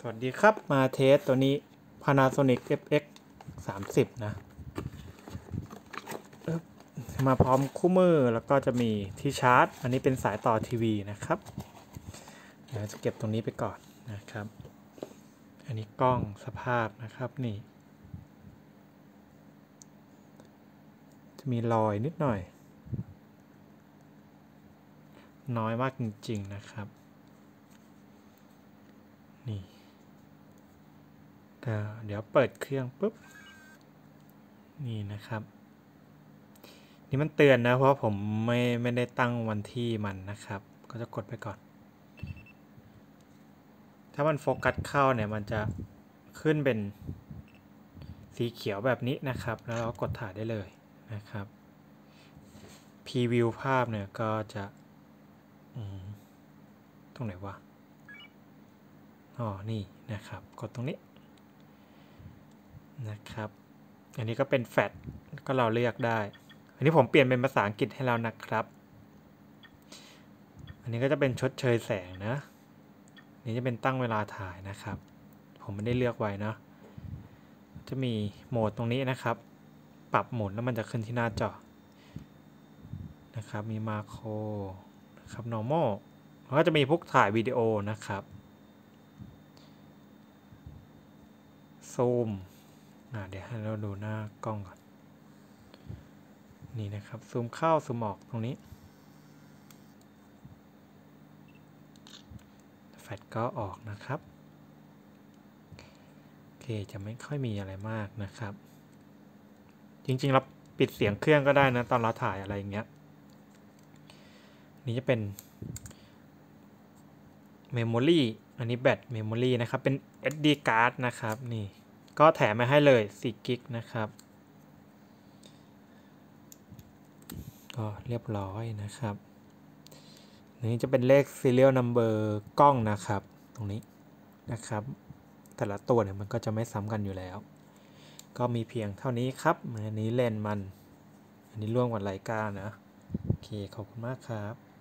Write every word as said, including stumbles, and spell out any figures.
สวัสดีครับมาเทสตัวนี้ Panasonic เอฟ เอ็กซ์ สามสิบ นะมาพร้อมคู่มือแล้วก็จะมีที่ชาร์จอันนี้เป็นสายต่อทีวีนะครับเดี๋ยวจะเก็บตรงนี้ไปก่อนนะครับอันนี้กล้องสภาพนะครับนี่จะมีรอยนิดหน่อยน้อยมากจริงๆนะครับนี่เดี๋ยวเปิดเครื่องปุ๊บนี่นะครับนี่มันเตือนนะเพราะผมไม่ไม่ได้ตั้งวันที่มันนะครับก็จะกดไปก่อนถ้ามันโฟกัสเข้าเนี่ยมันจะขึ้นเป็นสีเขียวแบบนี้นะครับแล้วเรากดถ่ายได้เลยนะครับพรีวิวภาพเนี่ยก็จะตรงไหนวะอ๋อนี่นะครับกดตรงนี้นะครับอันนี้ก็เป็นแฟลชก็เราเลือกได้อันนี้ผมเปลี่ยนเป็นภาษาอังกฤษให้แล้วนะครับอันนี้ก็จะเป็นชดเชยแสงนะนี่จะเป็นตั้งเวลาถ่ายนะครับผมไม่ได้เลือกไว้นะจะมีโหมดตรงนี้นะครับปรับโหมดแล้วมันจะขึ้นที่หน้าจอนะครับมีมาโครนะครับ normal แล้วก็จะมีพวกถ่ายวิดีโอนะครับซูมเดี๋ยวให้เราดูหน้ากล้องก่อนนี่นะครับซูมเข้าซูมออกตรงนี้แฟลชก็ออกนะครับโอเคจะไม่ค่อยมีอะไรมากนะครับจริงๆเราปิดเสียงเครื่องก็ได้นะตอนเราถ่ายอะไรอย่างเงี้ยนี่จะเป็น Memory อันนี้แบต Memory นะครับเป็น เอส ดี card นะครับนี่ก็แถมมาให้เลยสี่กิกนะครับก็เรียบร้อยนะครับนี่จะเป็นเลข serial number กล้องนะครับตรงนี้นะครับแต่ละตัวเนี่ยมันก็จะไม่ซ้ำกันอยู่แล้วก็มีเพียงเท่านี้ครับอันนี้เลนส์มันอันนี้ร่วมกับไลกานะโอเคขอบคุณมากครับ